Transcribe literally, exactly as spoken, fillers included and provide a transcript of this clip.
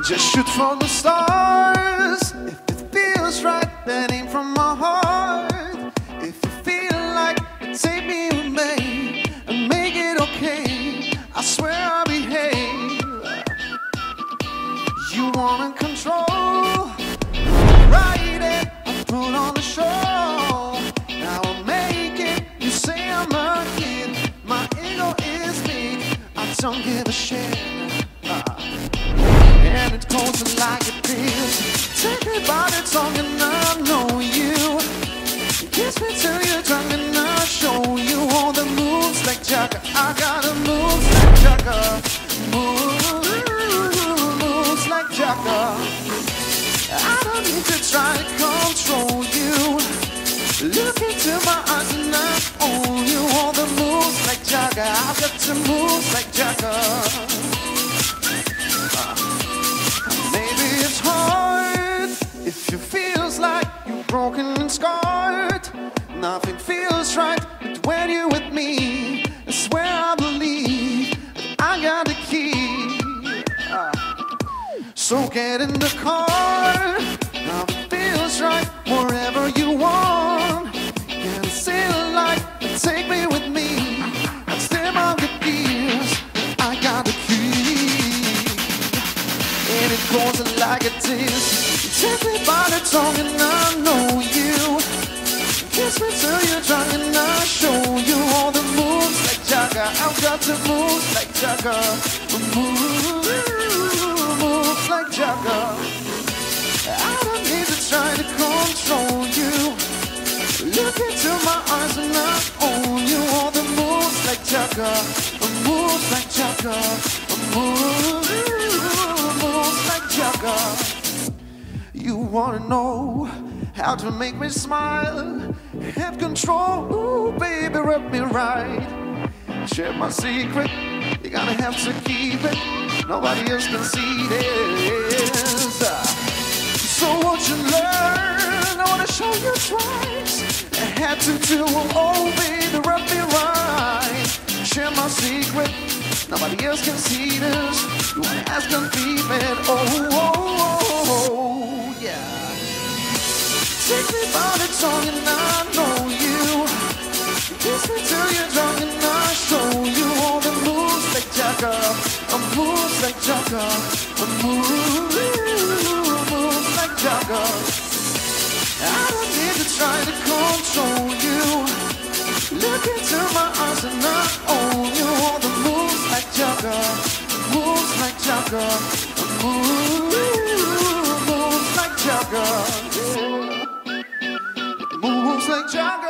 Just shoot for the stars. If it feels right, then aim from my heart. If you feel like it, take me with me and make it okay. I swear I'll behave. You wanna control, ride it, I'll put on the show. Now I'll make it, you say I'm a kid. My ego is big, I don't give a shit. And it goes like it is. Take me by the tongue and I know you. Kiss me till you're drunk and I'll show you all the moves like Jagger. I got the moves like Jagger. Moves, moves like Jagger. I don't need to try to control you. Look into my eyes and I own you. All the moves like Jagger. I've got the moves like Jagger. It's hard if you feels like you're broken and scarred. Nothing feels right but when you're with me. I swear I believe I got the key. uh, So get in the car. Nothing feels right wherever you want. Get a city light and take me with me. I step on the gears. I got the key. And it goes like it is. Take me by the tongue and I know you. Kiss me till you're drunk and I'll show you all the moves like Jagger. I've got the moves like Jagger. Moves, moves like Jagger. I don't need to try to control you. Look into my eyes and I own you. All the moves like Jagger. Moves like Jagger. Moves, moves like Jagger. You wanna know how to make me smile, have control, ooh baby, rub me right. Share my secret, you're gonna have to keep it. Nobody else can see this. So won't you learn? I wanna show you twice. I had to do, oh baby, rub me right. Share my secret, nobody else can see this. You wanna ask and keep it, oh, oh, oh, oh, yeah. Take me by the tongue and I know you. Kiss me till you're drunk and I'll show you all the moves like Jagger. Moves like Jagger. Moves, moves like Jagger. I don't need to try to control you. Look into my eyes and I own you. All the moves like Jagger. Moves like Jagger. Moves, moves like Jagger. Moves like Jagger.